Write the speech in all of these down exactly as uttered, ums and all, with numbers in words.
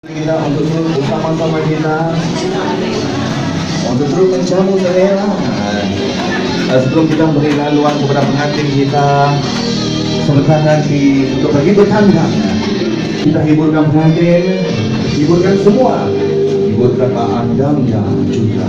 Kita untuk terus bersama-sama kita untuk terus menjamu selera. Nah, sebelum kita beri laluan kepada pengantin kita sebentar nanti untuk pergi bertandang, kita hiburkan pengantin, hiburkan semua, hiburkan Pak Andangnya juga.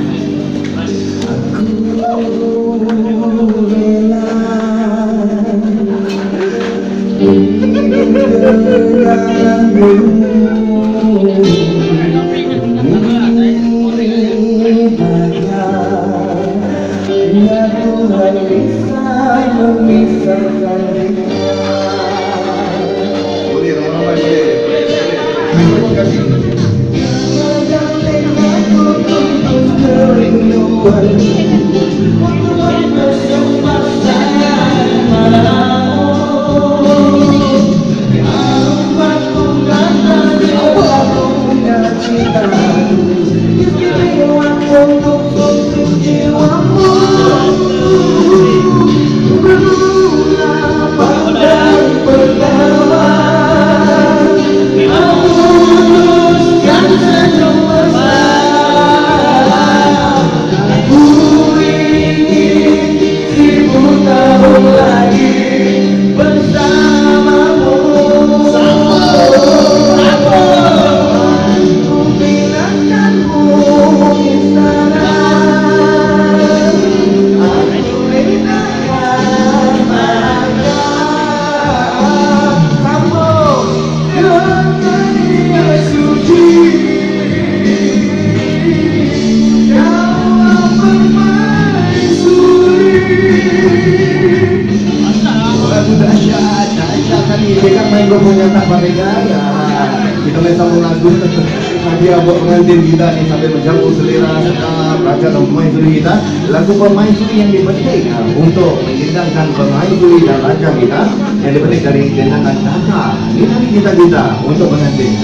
Kita main sambung lagu hadiah buat pengantin kita ni sambil menjamu selera sedap raja dan permaisuri kita. Lagu permaisuri yang dipetik untuk menghidangkan permaisuri dan raja kita yang dipetik dari genangan data. Ini hari kita kita untuk pengantin.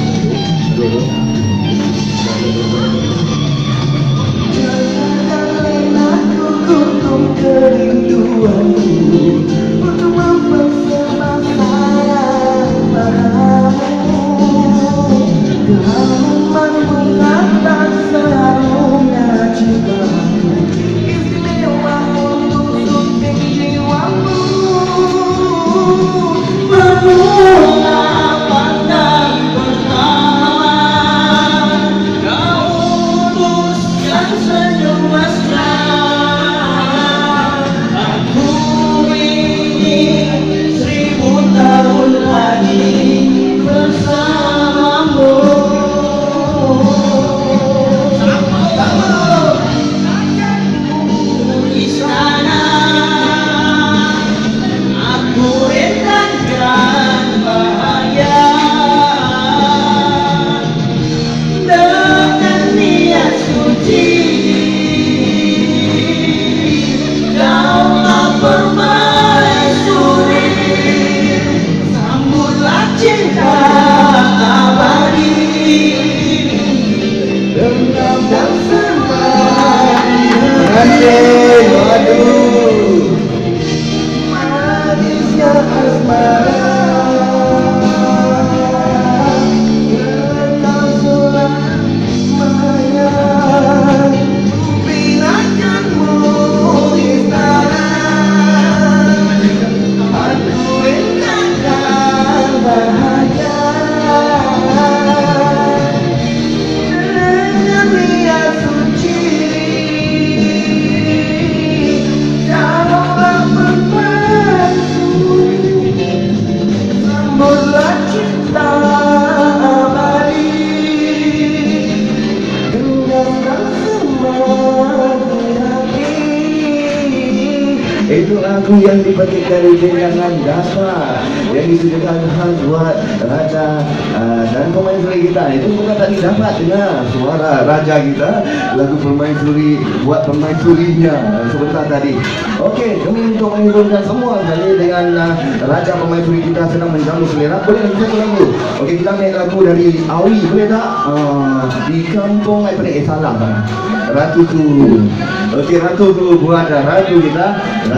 Itu lagu yang dipetik dari genangan dasar yang disediakan khas buat raja uh, dan permaisuri kita. Itu bukan tadi dapat dengar suara raja kita, lagu permaisuri buat permaisurinya sebentar tadi. Okey, demi untuk menghiburkan semua kali dengan uh, raja permaisuri kita sedang menjamu selera. Boleh kita lagu? Okey, kita main lagu dari Awi, boleh tak? Uh, di kampung apa ni? Eh salah. Ratu tu. Okey, ratu tu buat ratu kita. Raja kita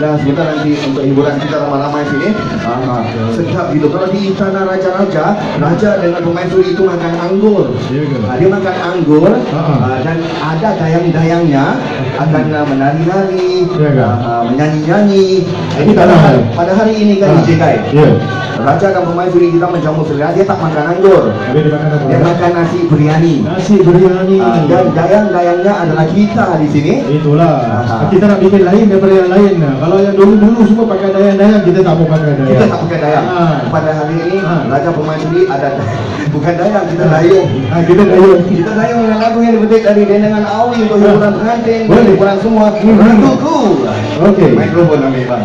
kita sebentar nanti untuk hiburan kita ramai-ramai sini. Ah, sedap gitu. Kalau di tanah raja-raja, raja dengan permaisuri itu makan anggur. Ah, dia makan anggur ah, dan ada dayang-dayangnya akan uh, menari-nari, uh, menyanyi-nyanyi. Ini pada hari, pada hari ini kan D J Kai. Raja dan permaisuri kita menjamu selera, dia tak makan anggur. Dia makan apa? Dia makan nasi biryani. Nasi biryani. Uh, dan dayang-dayangnya adalah kita di sini. Itulah. Uh, kita nak bikin lain daripada yang lain. Kalau yang dulu-dulu semua pakai dayang-dayang, kita tak mau pakai dayang. Kita tak pakai dayang. Uh. Pada hari ini, uh. Raja permaisuri ada bukan dayang, kita dayung. Uh, kita dayung. Kita dayung dengan lagu yang dipetik dari dendangan Awi untuk hiburan pengantin, hiburan semua. Ratuku. Okey. Mikrofon ambil bang.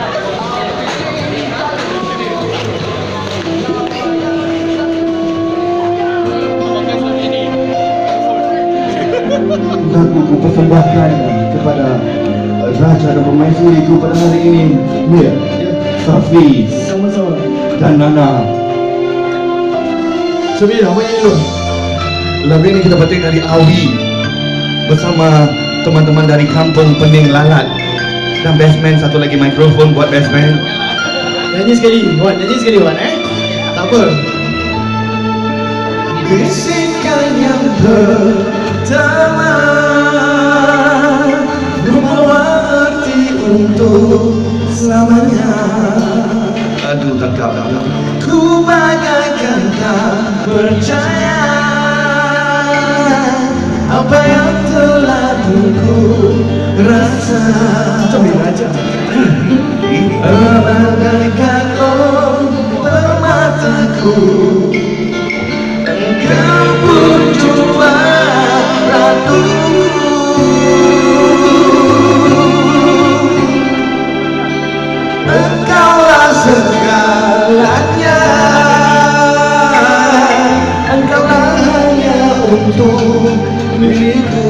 Lagu ku persembahkan kepada Raja dan permaisuri itu pada hari ini. Ya, Safi, sama-sama, dan Nana. Sebi, apa yang itu? Lagu ini kita petik dari Awi bersama teman-teman dari Kampung Pening Lalat dan bestman satu lagi mikrofon buat bestman. Nyanyi sekali, Wan, nyanyi sekali Wan, eh? Tak apa. Bisikan yang pertama membawa arti untuk selamanya. Aduh, tangkap, tangkap. Ku bagaikan tak percaya apa yang telah ku rasa. Coba aja. Bagaikan oh permataku, engkau pun jua ratu. Engkaulah segalanya, engkaulah hanya untuk milikku.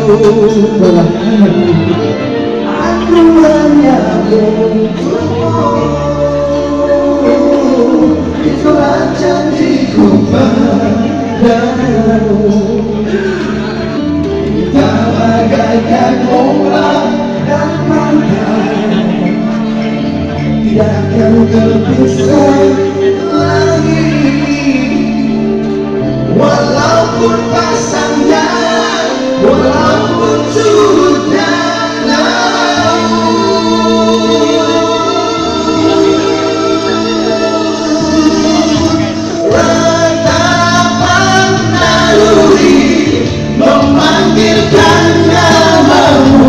Aku hanya untukmu, itulah janjiku padamu. Kita bagaikan orang dan mantan, tidak akan terpisah lagi. Walaupun pasangnya, walaupun sudah lalu, ratapan naluri memanggilkan namamu.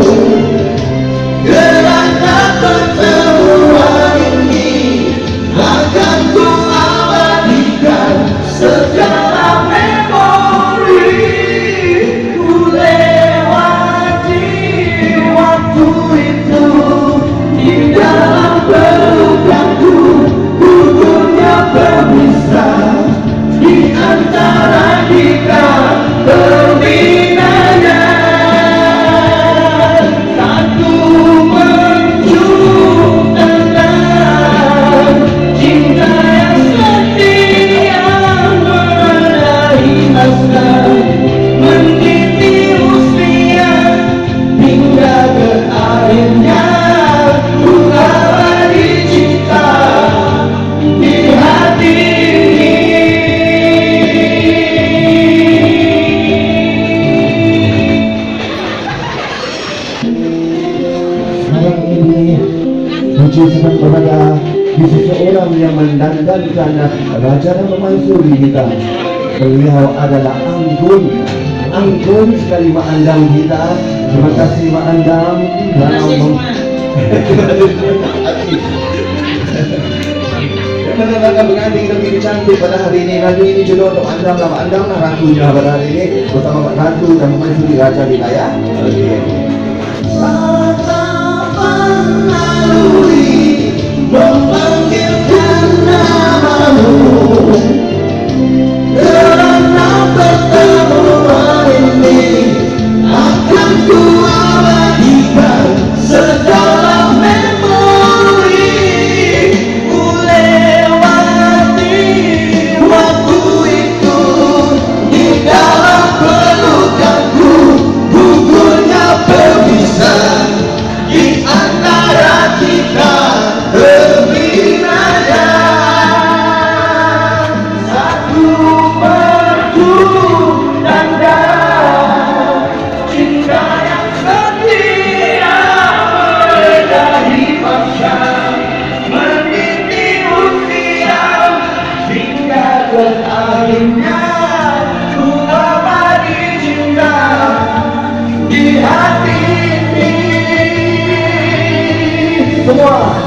Kerana pertemuan ini akan ku abadikan segala memori. Ku lewati waktu itu di dalam pelukanku, gugurnya pemisah di antara kita berbinanya. Satu menjunjung tentang cinta yang setia menyertai masa, meniti usia hingga ke akhirnya ku abadi cinta di hati ini. Sekarang ini puji sedang berada di seseorang yang mendandankan Raja dan permaisuri kita. Beliau adalah Anggun. Anggun sekali Mak Andam kita. Terima kasih Mak Andam kerana mem- mendengarkan pengantin kita begitu cantik pada hari ini. Lagu ini juga untuk Andam lah, Mak Andam lah ratunya pada hari ini bersama Mak Ratu dan permaisuri Raja kita ya. Okey. Ratapan naluri memanggilkan namamu. Kerana pertemuan ini akan ku abadikan segala memori. Ku lewati waktu itu di dalam pelukanku, gugurnya pemisah di antara kita. semua.